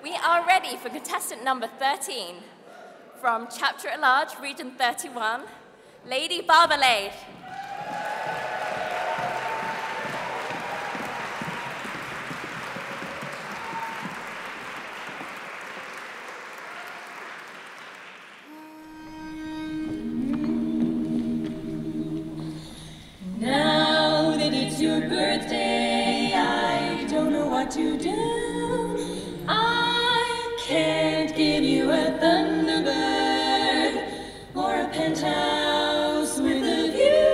We are ready for contestant number 13 from Chapter at Large, Region 31, Lady Barbalade. Now that it's your birthday, I don't know what to do. I can't give you a Thunderbird or a penthouse with a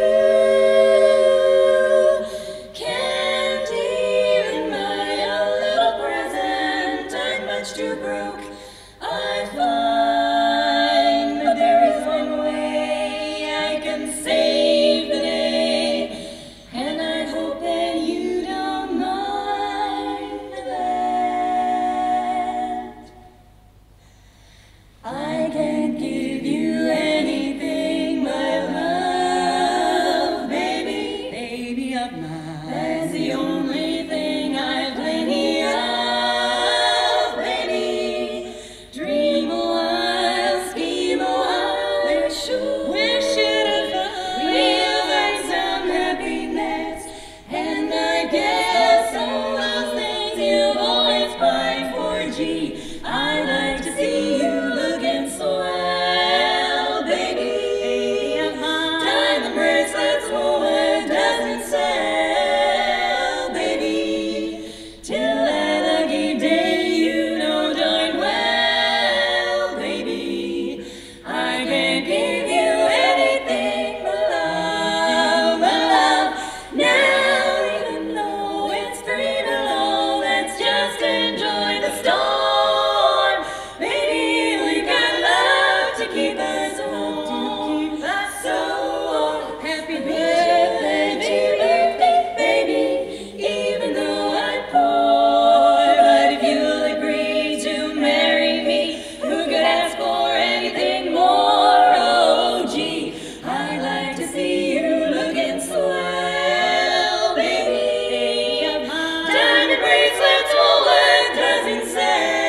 view. Can't even buy a little present. I'm much too broke, I find. But there is one way I can save the day, and I hope that you don't mind that. I can't give you anything, my love, baby, baby of mine. That's the only thing I've plenty of, baby. Dream a while, scheme a while, where should I find real find some happiness? And I guess all those things you've always pined for. Gee, I like to see you looking swell, baby of mine. Diamond bracelets, woman doesn't sell, baby. Till that lucky day, you know darn well, baby. I can't give you anything but love, but love. Now, even though it's 3 below, let's just enjoy the storm. Baby, we got love to keep us warm. So happy birthday, baby, even though I'm poor. But if you'll agree to marry me, who could ask for anything more? Oh, gee, I like to see you looking swell, baby of mine. Diamond bracelets, woman doesn't sell.